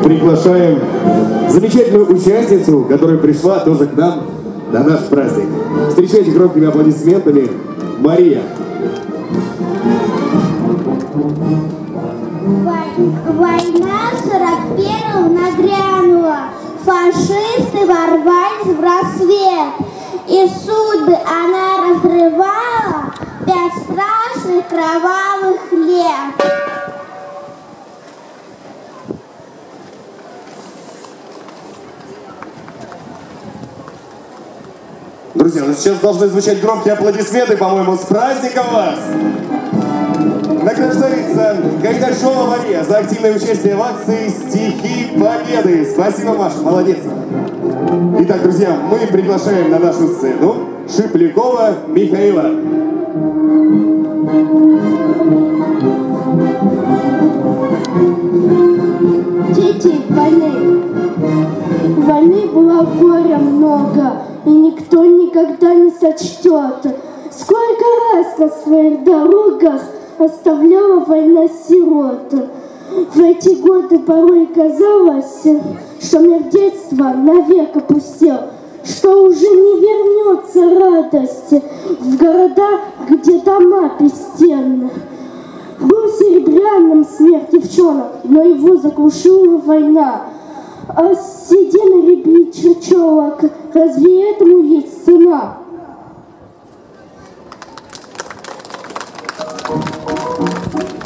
приглашаем замечательную участницу, которая пришла тоже к нам на наш праздник. Встречайте громкими аплодисментами Мария. Война 41-го нагрянула, фашисты ворвались в рассвет, и судьбы она разрывала 5 страшных кровавых лет. Друзья, ну сейчас должны звучать громкие аплодисменты, по-моему, с праздником вас! Награждается Гайдашова Мария за активное участие в акции «Стихи Победы». Спасибо, Маша, молодец! Итак, друзья, мы приглашаем на нашу сцену Шиплякова Михаила. Дети войны. Войны было горя много, и никто никогда не сочтет, сколько раз на своих дорогах оставляла война сирот. В эти годы порой казалось, что мир детства навек опустел, что уже не вернется радость в города, где дома пестенны. Был серебряным смерть девчонок, но его заглушила война. А седины рябит чучелок, разве этому есть цена?